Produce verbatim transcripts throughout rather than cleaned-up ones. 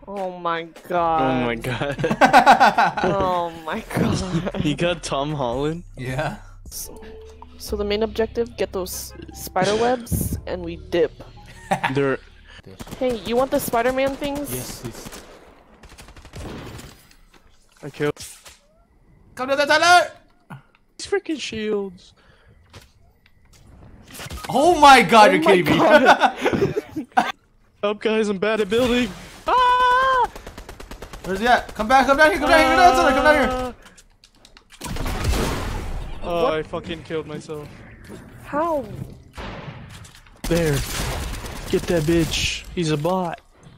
Oh my god. Oh my god. Oh my god. You got Tom Holland? Yeah. So the main objective, get those spider webs, and we dip. They're... Hey, you want the Spider-Man things? Yes, please. I killed... Come to the Tyler! These freaking shields. Oh my god, Oh you're my kidding god. me. Help guys, I'm bad at building. Ah! Where's he at? Come back, come down here, come down here, come down here, come down here. Oh, What? I fucking killed myself. How? There. Get that bitch. He's a bot.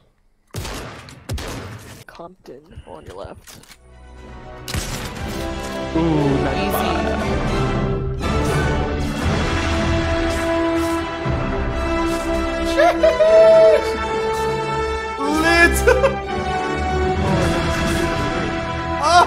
Compton on your left. Ooh, not Easy. Lit! Oh.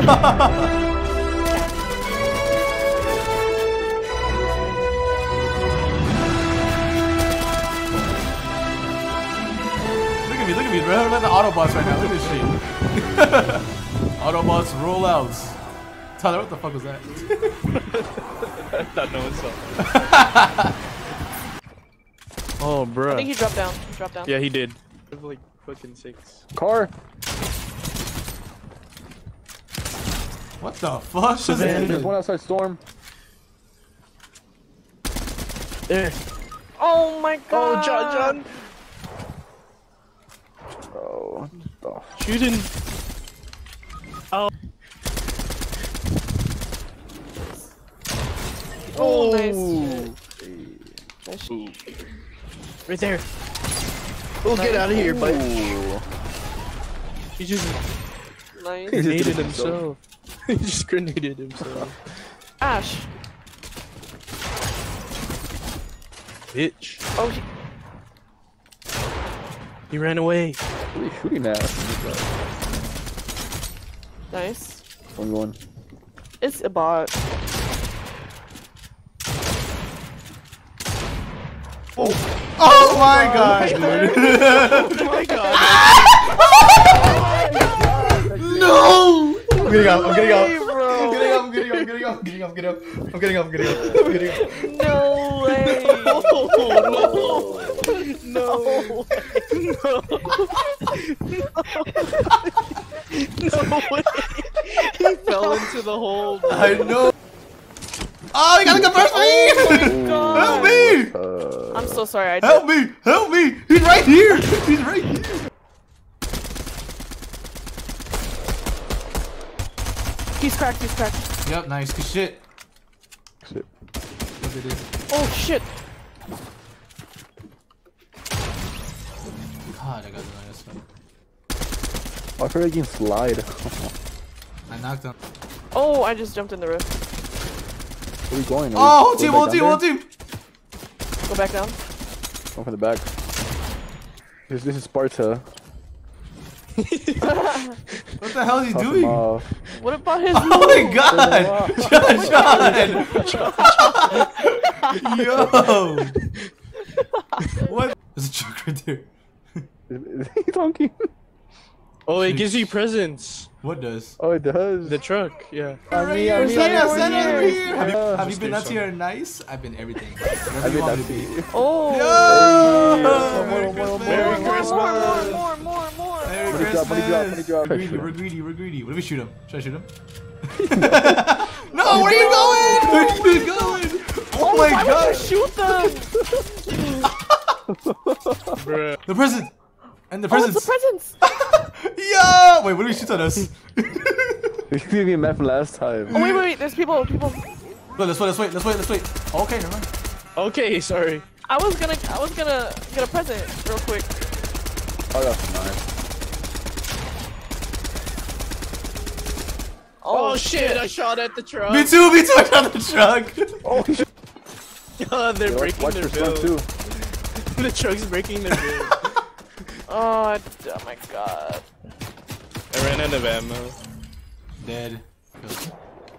Look at me, look at me, bro. I'm like the Autobots right now. Look at this shit. Autobots rollouts. Tyler, what the fuck was that? I thought no one saw. Oh, bruh. I think he dropped down. He dropped down. Yeah, he did. I have like fucking six. Car. What the fuck? There's one outside storm. There. Oh my god. Oh, John, John. Oh, oh. Shooting. Oh. Oh, nice. Nice Ooh. Right there. Oh, get out of here, buddy. He just Nice. grenaded himself. He just grenaded himself. Ash. Bitch. Oh, he He ran away. What are you shooting at? nice. One going. It's a bot. Oh, oh my god, dude. Oh my god. No! I'm getting up, I'm getting up. Hey, bro. I'm getting up, I'm getting up, I'm getting up, I'm getting up, I'm getting up, I'm getting up, I'm getting up, I'm getting up. No way. No. No. No way. He fell into the hole. Bro. I know. Oh, you gotta come first, please! God. Help me! Uh, I'm so sorry. I Help me! Help me! He's right here! He's right here! He's cracked. He's cracked. Yep, nice. Good shit. shit. Look at this. Oh shit. God, I got the nice one. I feel like you can slide. I knocked him. Oh, I just jumped in the rift. Where are we going? Are Oh, whole we team, going whole back team, down whole team! Go back down. there? Going from the back. This, this is Sparta. What the hell is he Toss him doing? off. What about his Oh my move? god! John, John! Yo! What? There's a truck right there. Is, is he talking? Oh, it gives you presents. What does? Oh, it does. The truck, yeah. On me, Here, on me, Santa, on me. Santa over here! Have you, Uh, have you Just been do nuts here nice? I've been everything. Whatever I've you been want me nutsy. to be. Oh. Yo! More, more, more, Merry more, Christmas! More, more, more, more, more. Merry Money drop, money drop, money Christmas! drop. We're greedy, Sure. we're greedy, we're greedy. What if we shoot him? Should I shoot him? No, where are you going? Where are you going? Oh my Why god! would you shoot them? Bruh. The present! And the Oh, it's presents! the presents. Yo! Wait, what do we shoot on us? We should be met from last time. Oh wait, wait, wait. There's people. People. Wait, let's wait, let's wait, let's wait, let's wait. Okay, never mind. Okay, sorry. I was gonna. I was gonna get a present real quick. Oh, that's nice. Oh, Oh, shit, I shot at the truck. Me too, me too, I shot the truck! Oh, shit. Oh, they're Yo, breaking watch their your front bill. too. The truck's breaking their bill. Oh, oh my god. I ran out of ammo. Dead. Good.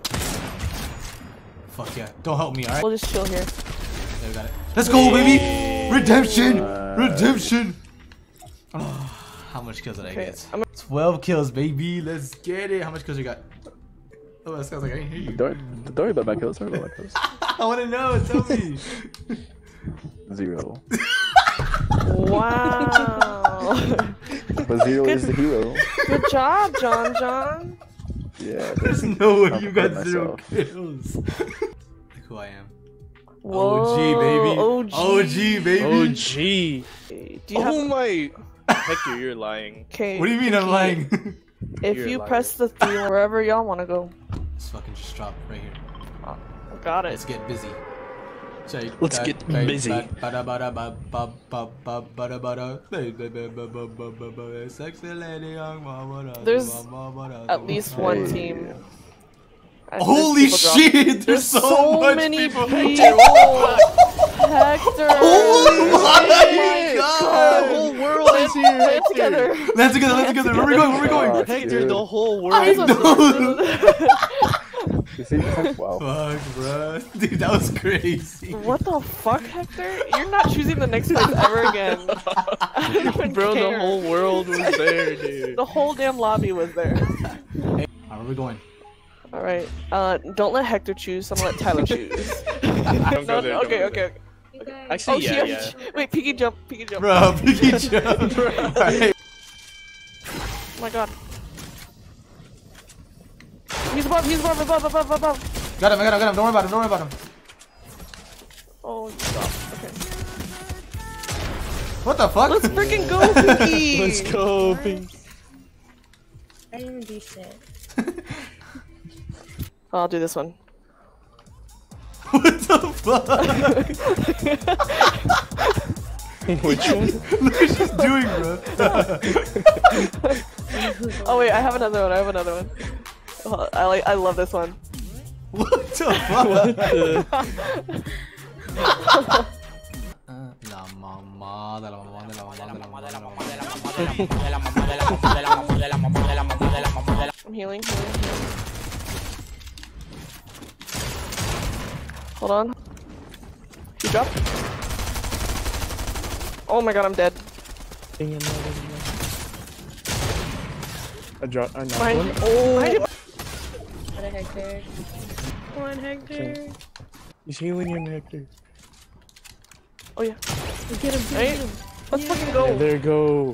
Fuck yeah. Don't help me, alright? We'll just chill here. There, we got it. Let's go, baby! Redemption! Uh, Redemption! Oh. How much kills did I Okay, get? I'm- twelve kills, baby. Let's get it. How much kills you got? Oh, that sounds like I didn't hear you. Don't, don't worry about my kills. Don't worry about my kills. I want to know. Tell me. Zero. Wow. But zero is the hero. Good job, John John. Yeah. There's no way I'll you got prepare zero myself. kills. Look who I am. Whoa, O G, baby. O G. O G, baby. O G. Do you Oh have... my. Hector, you're lying. Okay. What do you mean I'm lying? If You're you lying. press the three wherever y'all want to go. Let's fucking just drop right here. Got it. Let's get busy. Say Let's that, get that, busy. that, bada, bada, ba, ba, ba, ba, bada, bada, ba, ba, ba, ba, ba, ba, ba, ba, sexy lady, young mama, da, There's da, mama, da, At da, least da. one Hey. team. And Holy there's people shit! dropping. There's, There's so, so much many people. people. Hector. Oh my The god! whole world is here. Put it Hector. together. Let's together, let's together. Where are we going? Where are we going? Oh, Hector, dude. the whole I world. know. You see, it's like, wow. Fuck, bro. Dude, that was crazy. What the fuck, Hector? You're not choosing the next place ever again. I don't even Bro, care. the whole world was there, dude. The whole damn lobby was there. Alright, where are we going? Alright, uh, don't let Hector choose, so I'm gonna let Tyler choose. Don't no, go there, no, don't okay, go okay, there. okay. Actually, Oh, yeah, she- yeah. Wait, peeky jump, peeky jump. Bro, Pinky jump. Alright. Oh my god. He's above, he's above, above, above, above. Got him, I got him, got him. Don't worry about him, don't worry about him. Oh, stop. Okay. What the fuck? Let's freaking go, Pinky! Let's go, Pink. I didn't even do shit. I'll do this one. What the fuck? Which one? Look what she's doing, bro. Oh wait, I have another one, I have another one. Oh, I like, I love this one. What the fuck? What the? La mamá de la mamá de la mamá de la mamá de la mamá. I'm healing, healing, healing. Hold on. You dropped? Oh my god, I'm dead. I dropped. I knocked Behind one. you. Oh! What a Hector. Come on, Hector. He's healing him, Hector. Oh yeah. Get him, get Right? him. Let's fucking Yeah, go. there you go.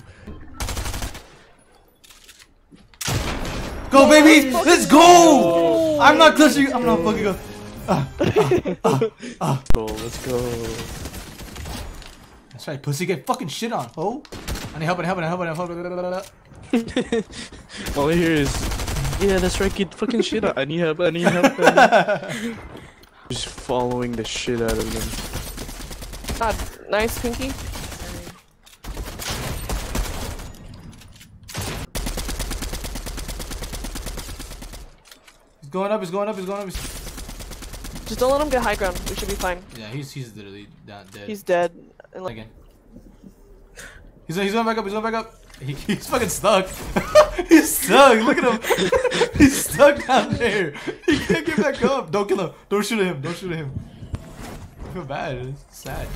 Go, baby! Let's go! I'm not clutching. I'm not fucking go. Ah, ah, ah. Go, let's go. That's right, pussy. Get fucking shit on, ho. I need help, I need help, I need help, I need help. All I hear is, yeah, that's right, get fucking shit out. I need help, I need help. I need... Just following the shit out of them. God, nice, Pinky. He's going up, he's going up, he's going up. He's... Just don't let him get high ground. We should be fine. Yeah, he's he's literally down dead. He's dead. And like, Again. He's he's going back up. He's going back up. He, he's fucking stuck. He's stuck. Look at him. He's stuck down there. He can't get back up. Don't kill him. Don't shoot at him. Don't shoot at him. I feel bad. It's sad.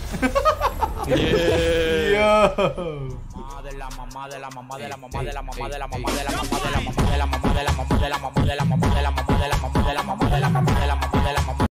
Yeah. Yo. de la mamá de la mamá de la Ey, mamá de la ey, mamá de la ey, mamá de la mamá de la mamá de la mamá de la mamá de la mamá de la mamá de la mamá de la mamá de la mamá de la mamá de la mamá de la mamá de la mamá